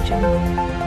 Jungle.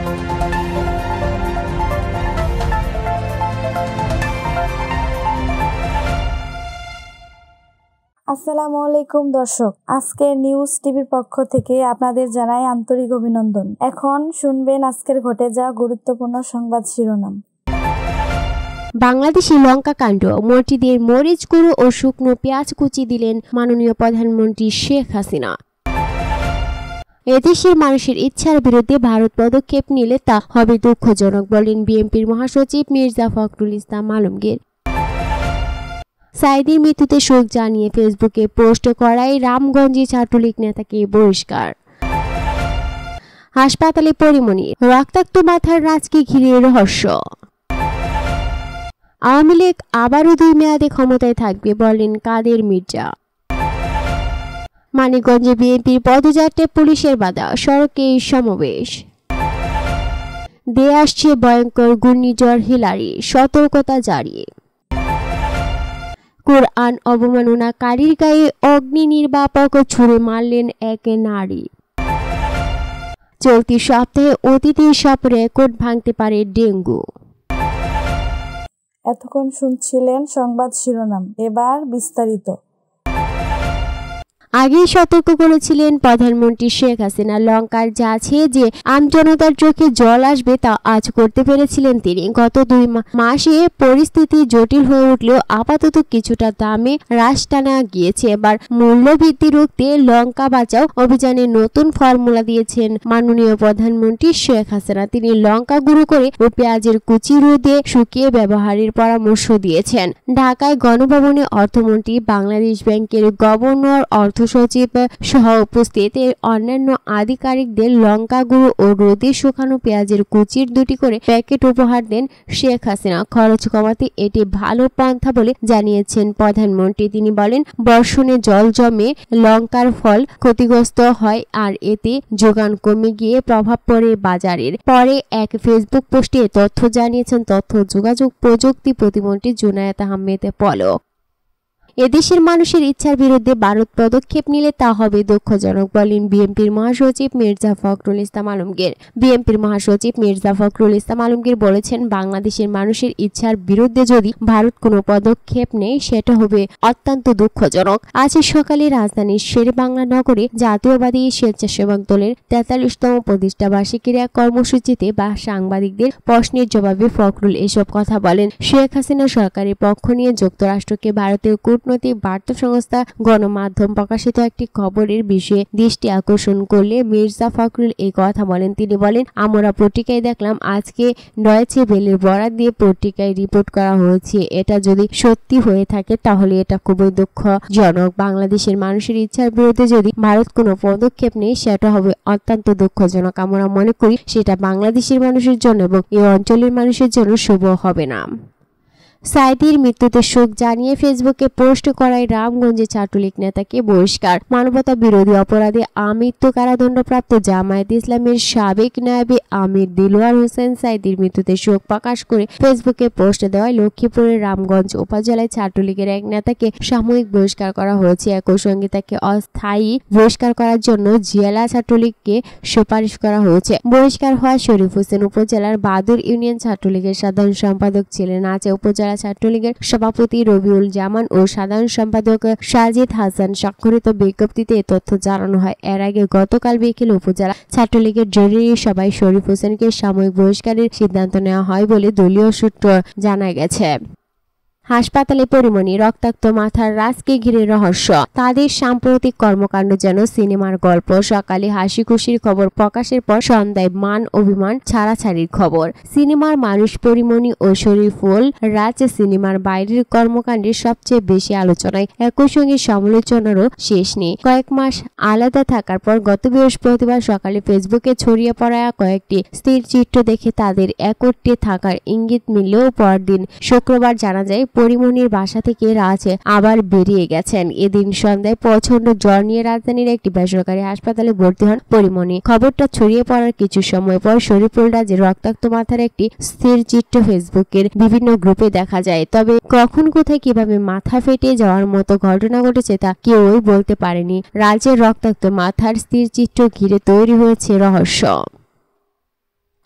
আসসালামু আলাইকুম দর্শক, আজকে নিউজ টিভির পক্ষ থেকে আপনাদের জানাই আন্তরিক অভিনন্দন। এখন শুনবেন আজকের ঘটে যাওয়া গুরুত্বপূর্ণ সংবাদ শিরোনাম। বাংলাদেশি লঙ্কা কাণ্ড, মসজিদের মরিচ গুঁড়ো ও শুকনো পেঁয়াজ কুচি দিলেন মাননীয় প্রধানমন্ত্রী শেখ হাসিনা। এদেশের মানুষের ইচ্ছার বিরুদ্ধে ভারত পদক্ষেপ নিলে তা হবে দুঃখজনক বলেন বিএনপির মহাসচিব মির্জা ফখরুল ইসলাম আলমগীর। সাঈদীর মৃত্যুতে শোক জানিয়ে ফেসবুকে পোস্ট করায় রামগঞ্জে ছাত্রলীগ নেতাকে বহিষ্কার। হাসপাতালে পরিমণি, রক্তাক্ত মাথার রাজকে ঘিরে রহস্য। আওয়ামী লীগ আবারও 2 মেয়াদে ক্ষমতায় থাকবে বলেন কাদের মির্জা। মানিকগঞ্জে বিএনপির পদযাত্রায় পুলিশের বাধা, সড়কে সমাবেশ। দেশে আসছে ভয়ঙ্কর ঘূর্ণিঝড় হিলারি, সতর্কতা জারি। কোরআন অবমাননাকারীর গায়ে অগ্নি নির্বাপক ছুড়ে মারলেন এক নারী। চলতি সপ্তাহে অতীতের সব রেকর্ড ভাঙতে পারে ডেঙ্গু। এতক্ষণ শুনছিলেন সংবাদ শিরোনাম, এবার বিস্তারিত। আগেই সতর্ক করেছিলেন প্রধানমন্ত্রী শেখ হাসিনা, লঙ্কার যাচ্ছে যে আমজনতার চোখে জল আসবে তা আজ করতে পেরেছিলেন তিনি। গত 2 মাসে পরিস্থিতি জটিল হয়ে উঠলেও আপাতত কিছুটা দামে হ্রাস টানা গিয়েছে। এবার মূল্যবৃদ্ধি রুখতে লঙ্কা বাঁচাও অভিযানে নতুন ফর্মুলা দিয়েছেন মাননীয় প্রধানমন্ত্রী শেখ হাসিনা। তিনি লঙ্কা গুঁড়ো করে ও পেঁয়াজের কুচি রোদে শুকিয়ে ব্যবহারের পরামর্শ দিয়েছেন। ঢাকায় গণভবনে অর্থমন্ত্রী, বাংলাদেশ ব্যাংকের গভর্নর, অর্থ সচিব সহ উপস্থিত অন্যান্য আধিকারিকদের লঙ্কা গুঁড়ো ও রোদে শুকানো পেঁয়াজের কুচির 2টি করে প্যাকেট উপহার দেন শেখ হাসিনা। খরচ কমাতে এটি ভালো পন্থা বলে জানিয়েছেন প্রধানমন্ত্রী। তিনি বলেন, বর্ষণে জল জমে লঙ্কার ফল ক্ষতিগ্রস্ত হয় আর এতে যোগান কমে গিয়ে প্রভাব পড়ে বাজারের। পরে এক ফেসবুক পোস্টে তথ্য জানিয়েছেন তথ্য যোগাযোগ প্রযুক্তি প্রতিমন্ত্রী জুনায়েদ আহমেদ পলক। এদেশের মানুষের ইচ্ছার বিরুদ্ধে ভারত পদক্ষেপ নিলে তা হবে দুঃখজনক বলেন বিএনপির মহাসচিব মির্জা ফখরুল ইসলাম আলমগীর। বিএনপির মহাসচিব মির্জা ফখরুল ইসলাম আলমগীর বলেছেন, বাংলাদেশের মানুষের ইচ্ছার বিরুদ্ধে যদি ভারত কোনো পদক্ষেপ নেয় সেটা হবে অত্যন্ত দুঃখজনক। আজ সকালে রাজধানীর শেরেবাংলা নগরে জাতীয়বাদী স্বেচ্ছাসেবক দলের 43তম প্রতিষ্ঠা বার্ষিকীর এক কর্মসূচিতে সাংবাদিকদের প্রশ্নের জবাবে ফখরুল এসব কথা বলেন। শেখ হাসিনা সরকারের পক্ষ নিয়ে যুক্তরাষ্ট্রকে ভারতের কূটনৈতিক বার্তা সংস্থা গণমাধ্যম প্রকাশিত একটি খবরের বিষয়ে দৃষ্টি আকর্ষণ করলে মির্জা ফখরুল এই কথা বলেন। তিনি বলেন, আমরা পত্রিকায় দেখলাম, আজকে ডয়েচে ভেলের বরাত দিয়ে পত্রিকায় রিপোর্ট করা হয়েছে। এটা যদি সত্যি হয়ে থাকে তাহলে এটা খুবই দুঃখজনক। বাংলাদেশের মানুষের ইচ্ছার বিরুদ্ধে যদি ভারত কোনো পদক্ষেপ নেয় সেটা হবে অত্যন্ত দুঃখজনক। আমরা মনে করি সেটা বাংলাদেশের মানুষের জন্য এবং এই অঞ্চলের মানুষের জন্য শুভ হবে না। সাঈদীর মৃত্যুতে শোক জানিয়ে ফেসবুকে পোস্ট করায় রামগঞ্জে ছাত্রলীগ নেতাকে বহিষ্কার। মানবতা বিরোধী অপরাধে আমৃত্যু কারাদণ্ডপ্রাপ্ত জামায়াতে ইসলামের সাবেক নায়েবে আমির দিলওয়ার হোসেন সাঈদীর মৃত্যুতে শোক প্রকাশ করে ফেসবুকে পোস্ট দেওয়ায় লক্ষ্মীপুরের রামগঞ্জ উপজেলায় ছাত্রলীগের এক নেতাকে সাময়িক বহিষ্কার করা হয়েছে। একই সঙ্গে তাকে অস্থায়ী বহিষ্কার করার জন্য জেলা ছাত্রলীগকে সুপারিশ করা হয়েছে। বহিষ্কার হওয়া শরীফ হোসেন উপজেলার বাদুর ইউনিয়ন ছাত্রলীগের সাধারণ সম্পাদক ছিলেন। আছে উপজেলা ছাত্রলীগের সভাপতি রবিউল জামান ও সাধারণ সম্পাদক সাজিদ হাসান। স্বাক্ষরিত বিজ্ঞপ্তিতে এ তথ্য জানানো হয়। এর আগে গতকাল বিকেলে উপজেলা ছাত্রলীগের জরুরি সভায় শরীফ হোসেনকে সাময়িক বহিষ্কারের সিদ্ধান্ত নেওয়া হয় বলে দলীয় সূত্র জানা গেছে। হাসপাতালে পরিমণি, রক্তাক্ত মাথার রাজকে ঘিরে রহস্য। তাদের সাম্প্রতিক কর্মকাণ্ড যেন সিনেমার গল্প। সকালে হাসি খুশির খবর প্রকাশের পর সন্ধ্যায় মান অভিমান ছাড়াছাড়ির খবর। সিনেমার মানুষ পরিমণি ও শরীফুল রাজ সিনেমার বাইরের কর্মকাণ্ডের সবচেয়ে বেশি আলোচনায়, একই সঙ্গে সমালোচনারও শেষ নেই। কয়েক মাস আলাদা থাকার পর গত বৃহস্পতিবার সকালে ফেসবুকে ছড়িয়ে পড়া কয়েকটি স্থির চিত্র দেখে তাদের একত্রে থাকার ইঙ্গিত মিললেও পরদিন শুক্রবার জানা যায় পরিমণির বাসা থেকে রাজ আবার বেরিয়ে গেছেন। এদিন সন্ধ্যায় প্রচন্ড জ্বর নিয়ে রাজধানীর একটি বেসরকারি হাসপাতালে ভর্তি হন পরিমণি। খবরটা ছড়িয়ে পড়ার কিছু সময় পর শরীফুল রাজের রক্তাক্ত মাথার একটি স্থির চিত্র ফেসবুকের বিভিন্ন গ্রুপে দেখা যায়। তবে কখন কোথায় কিভাবে মাথা ফেটে যাওয়ার মতো ঘটনা ঘটেছে তা কেউই বলতে পারেনি। রাজের রক্তাক্ত মাথার স্থির চিত্র ঘিরে তৈরি হয়েছে রহস্য।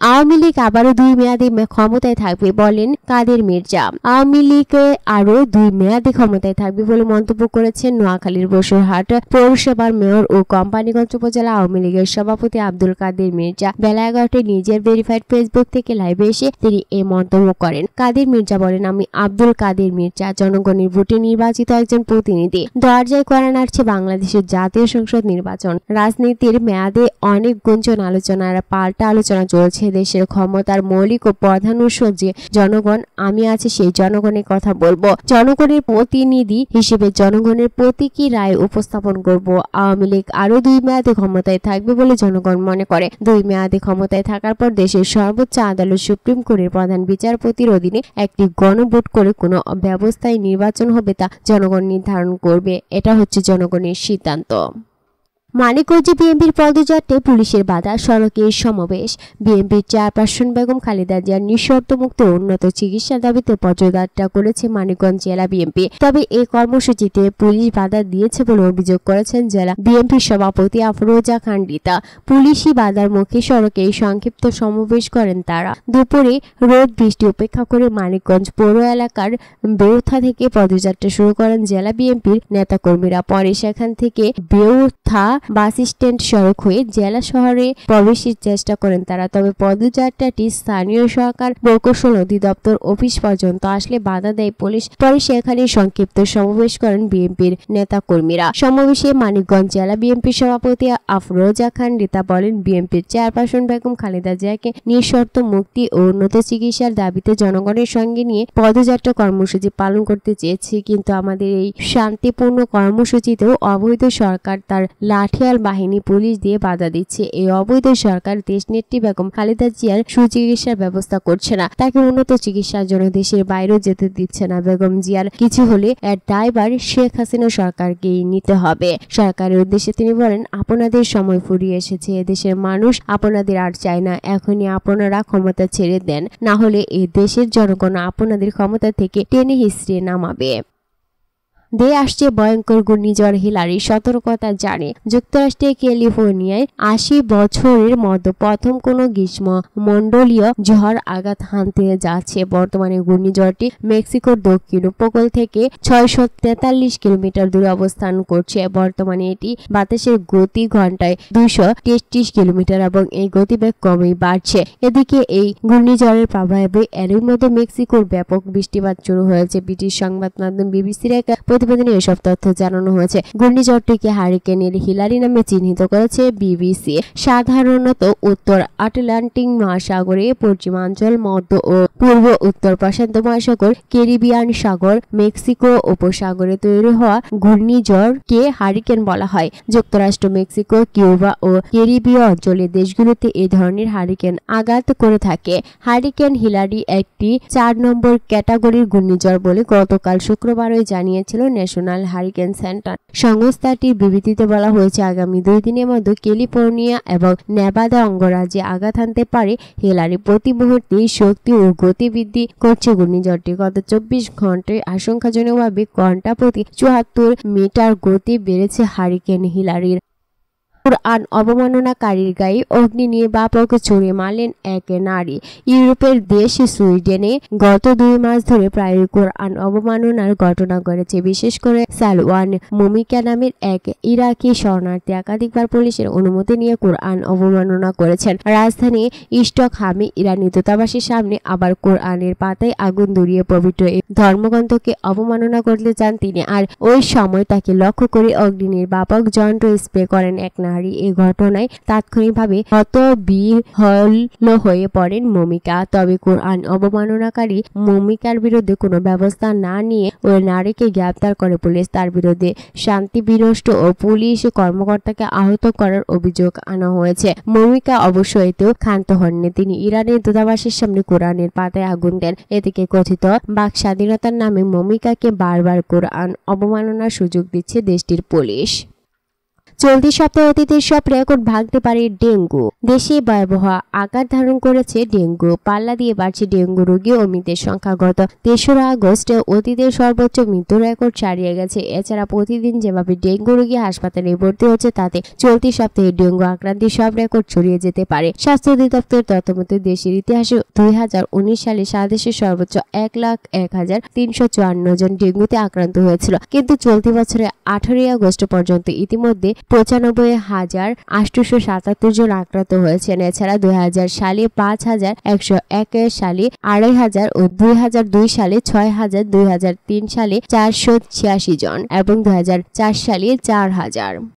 আওয়ামী লীগ আবারও 2 মেয়াদে ক্ষমতায় থাকবে বলেন কাদের মির্জা। আওয়ামী লীগ আরো 2 মেয়াদে ক্ষমতায় থাকবে বলে মন্তব্য করেছেন নোয়াখালীর বসুরহাট পৌরসভার মেয়র ও কোম্পানীগঞ্জ উপজেলা আওয়ামী লীগের সভাপতি আব্দুল কাদের মির্জা। বেলা 11টায় নিজের ভেরিফাইড ফেসবুক থেকে লাইভে এসে তিনি এই মন্তব্য করেন। কাদের মির্জা বলেন, আমি আব্দুল কাদের মির্জা, জনগণের ভোটে নির্বাচিত একজন প্রতিনিধি। দরজায় করা নাড়ছে বাংলাদেশের জাতীয় সংসদ নির্বাচন। রাজনীতির মেয়াদে অনেক গুঞ্জন, আলোচনার পাল্টা আলোচনা চলছে। দেশের ক্ষমতার মৌলিক ও প্রধান উৎস যে জনগণ, আমি আছি সেই জনগণের কথা বলবো। জনগণের প্রতিনিধি হিসেবে জনগণের প্রতীকী রায় উপস্থাপন করব। আওয়ামী লীগ আরো 2 মেয়াদে ক্ষমতায় থাকবে বলে জনগণ মনে করে। 2 মেয়াদে ক্ষমতায় থাকার পর দেশের সর্বোচ্চ আদালত সুপ্রিম কোর্টের প্রধান বিচারপতির অধীনে একটি গণভোট করে কোনো ব্যবস্থায় নির্বাচন হবে তা জনগণ নির্ধারণ করবে। এটা হচ্ছে জনগণের সিদ্ধান্ত। মানিকগঞ্জে বিএনপির পদযাত্রায় পুলিশের বাধা, সড়কে সমাবেশ। বিএনপির চেয়ারপারসন বেগম খালেদা জিয়ার নিঃশর্ত মুক্ত উন্নত চিকিৎসার দাবিতে পদযাত্রা করেছে মানিকগঞ্জ জেলা বিএনপি। তবে এই কর্মসূচিতে পুলিশ বাধা দিয়েছে বলে অভিযোগ করেছেন জেলা বিএনপির সভাপতি আফরোজা খান রিতা। পুলিশি বাধার মুখে সড়কে সংক্ষিপ্ত সমাবেশ করেন তারা। দুপুরে রোদ বৃষ্টি উপেক্ষা করে মানিকগঞ্জ পৌর এলাকার বেউথা থেকে পদযাত্রা শুরু করেন জেলা বিএনপির নেতাকর্মীরা। পরে সেখান থেকে বেউথা বাস স্ট্যান্ড সড়ক হয়ে জেলা শহরে প্রবেশের চেষ্টা করেন তারা। তবে পদযাত্রাটি স্থানীয় সরকার প্রকৌশল অধিদপ্তর অফিস পর্যন্ত আসলে বাধা দেয় পুলিশ। পরে সেখানে সংক্ষিপ্ত সমাবেশ করেন বিএনপির নেতাকর্মীরা। সমাবেশে মানিকগঞ্জ জেলা বিএনপির সভাপতি আফরোজা খান রিতা বলেন, বিএনপির চেয়ারপারসন বেগম খালেদা জিয়াকে নিঃশর্ত মুক্তি ও উন্নত চিকিৎসার দাবিতে জনগণের সঙ্গে নিয়ে পদযাত্রা কর্মসূচি পালন করতে চেয়েছি, কিন্তু আমাদের এই শান্তিপূর্ণ কর্মসূচিতেও অবৈধ সরকার তার লাঠিয়াল বাহিনী পুলিশ দিয়ে বাধা দিচ্ছে। এই অবৈধ সরকার দেশনেত্রী বেগম খালেদা জিয়ার সুচিকিৎসার ব্যবস্থা করছে না, তাকে উন্নত চিকিৎসার জন্য দেশের বাইরেও যেতে দিচ্ছে না। বেগম জিয়ার কিছু হলে এর দায়ভার শেখ হাসিনা সরকারকেই নিতে হবে। সরকারের উদ্দেশ্যে তিনি বলেন, আপনাদের সময় ফুরিয়ে এসেছে, এদেশের মানুষ আপনাদের আর চায় না। এখনই আপনারা ক্ষমতা ছেড়ে দেন, না হলে এই দেশের জনগণ আপনাদের ক্ষমতা থেকে টেনে হিঁচড়ে নামাবে। দেশে আসছে ভয়ঙ্কর ঘূর্ণিঝড় হিলারি, সতর্কতা জারি। যুক্তরাষ্ট্রের ক্যালিফোর্নিয়ায় 80 বছরের মধ্যে প্রথম কোনো গ্রীষ্মমণ্ডলীয় ঝড় আঘাত হানতে যাচ্ছে। বর্তমানে ঘূর্ণিঝড়টি মেক্সিকোর দক্ষিণ উপকূল থেকে 643 কিলোমিটার দূরে অবস্থান করছে। বর্তমানে এটি বাতাসের গতি ঘন্টায় 233 কিলোমিটার এবং এই গতিবেগ ক্রমেই বাড়ছে। এদিকে এই ঘূর্ণিঝড়ের প্রভাবে এরই মধ্যে মেক্সিকোর ব্যাপক বৃষ্টিপাত শুরু হয়েছে। ব্রিটিশ সংবাদ মাধ্যম বিবিসির এক প্রতিবেদনে এসব তথ্য জানানো হয়েছে। ঘূর্ণিঝড়টিকে হারিকেনের হিলারি নামে চিহ্নিত করেছে বিবিসি। সাধারণত উত্তর আটলান্টিক মহাসাগরে, পশ্চিমাঞ্চল, মধ্য ও পূর্ব উত্তর প্রশান্ত মহাসাগর, ক্যারিবিয়ান সাগর, মেক্সিকো উপসাগরে তৈরি হওয়া ঘূর্ণিঝড়কে হারিকেন বলা হয়। যুক্তরাষ্ট্র, মেক্সিকো, কিউবা ও ক্যারিবীয় অঞ্চলের দেশগুলোতে এই ধরনের হারিকেন আঘাত করে থাকে। হারিকেন হিলারি একটি 4 নম্বর ক্যাটাগরির ঘূর্ণিঝড় বলে গতকাল শুক্রবারই জানিয়েছিল ন্যাশনাল হারিকেন সেন্টার। সংস্থাটির বিবৃতিতে বলা হয়েছে, আগামী 2 দিনের মধ্যে ক্যালিফোর্নিয়া এবং নেভাদা অঙ্গরাজ্যে আঘাত হানতে পারে হিলারি। প্রতি মুহূর্তে শক্তি ও গতি বৃদ্ধি করছে ঘূর্ণিঝড়টি। গত 24 ঘন্টায় আশঙ্কাজনকভাবে ঘন্টা প্রতি 74 মিটার গতি বেড়েছে হারিকেন হিলারির। কুরআন অবমাননাকারীর গায়ে অগ্নিনির্বাপক ছুড়ে মারলেন এক নারী। ইউরোপের দেশ সুইডেনে গত 2 মাস ধরে প্রায় কুরআন অবমাননার ঘটনা ঘটেছে। বিশেষ করে সালওয়ান মুমিকা নামের এক ইরাকি শরণার্থী একাধিকবার পুলিশের অনুমতি নিয়ে কুরআন অবমাননা করেছেন। রাজধানী স্টকহামে ইরানি দূতাবাসের সামনে আবার কুরআনের পাতায় আগুন ধরিয়ে পবিত্র এই ধর্মগ্রন্থকে অবমাননা করতে চান তিনি। আর ওই সময় তাকে লক্ষ্য করে অগ্নিনির্বাপক যন্ত্র স্প্রে করেন এক নারী। এই ঘটনায় তাৎক্ষণিকভাবে হতবিহ্বল হয়ে পড়েন মুমিকা। তবে কুরআন অবমাননাকারী মুমিকার বিরুদ্ধে কোনো ব্যবস্থা না নিয়ে ওই নারীকে গ্রেফতার করে পুলিশ। তার বিরুদ্ধে শান্তি বিনষ্ট ও পুলিশ কর্মকর্তাকে আহত করার অভিযোগ আনা হয়েছে। মুমিকা অবশ্য এতেও ক্ষান্ত হননি। তিনি ইরানের দূতাবাসের সামনে কুরআনের পাতায় আগুন দেন। এদিকে কথিত বাক স্বাধীনতার নামে মুমিকাকে বারবার কুরআন অবমাননার সুযোগ দিচ্ছে দেশটির পুলিশ। চলতি সপ্তাহে অতীতের সব রেকর্ড ভাঙতে পারে ডেঙ্গু। দেশে ভয়াবহ আকার ধারণ করেছে ডেঙ্গু। পাল্লা দিয়ে বাড়ছে ডেঙ্গু রোগী ও মৃতের সংখ্যা। গত ৩রা আগস্টে অতীতের সর্বোচ্চ মৃত্যু রেকর্ড ছাড়িয়ে গেছে। এছাড়া প্রতিদিন যেভাবে ডেঙ্গু রোগী হাসপাতালে ভর্তি হচ্ছে, তাতে চলতি সপ্তাহে ডেঙ্গু আক্রান্তের সব রেকর্ড ছড়িয়ে যেতে পারে। স্বাস্থ্য অধিদপ্তরের তথ্যমতে দেশের ইতিহাসে 2019 সালে সারা দেশে সর্বোচ্চ 1,01,354 জন ডেঙ্গুতে আক্রান্ত হয়েছিল, কিন্তু চলতি বছরে 18 আগস্ট পর্যন্ত ইতিমধ্যে 95,877 জন আক্রান্ত হয়েছেন। এছাড়া 2000 সালে 5,121 সালে 2,500 ও 2002 সালে 6,000, 2003 সালে 486 জন এবং 2004 সালে 4,000।